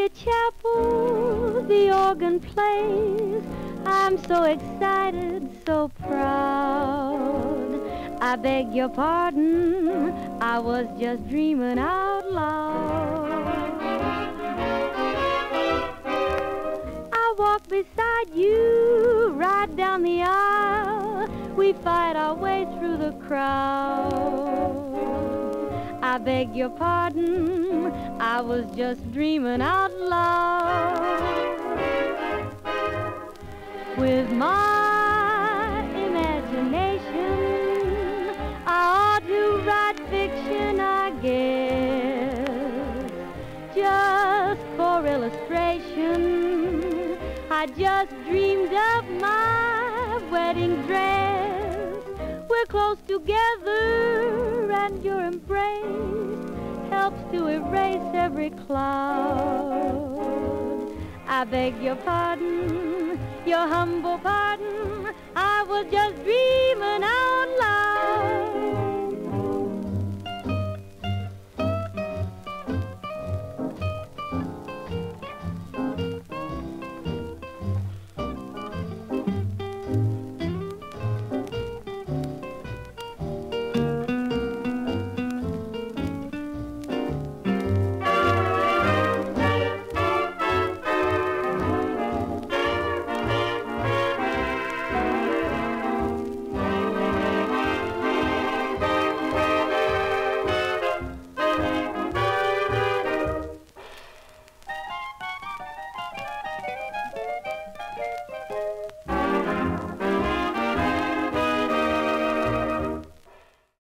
the chapel, the organ plays. I'm so excited, so proud. I beg your pardon, I was just dreaming out loud. I walk beside you, right down the aisle. We fight our way through the crowd. I beg your pardon, I was just dreaming out loud. With my imagination, I ought to write fiction, I guess. Just for illustration, I just dreamed of my wedding dress. We're close together, and your embrace helps to erase every cloud. I beg your pardon, your humble pardon, I was just dreaming out